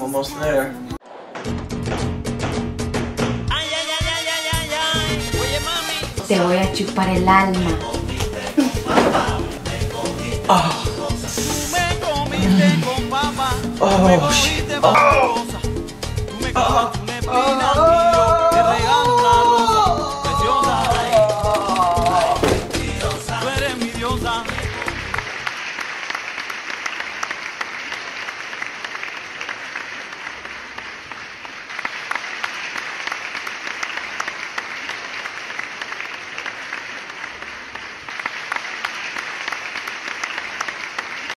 almost there. Te voy a chupar el alma. Oh. Oh, shit. Oh. Oh. Oh.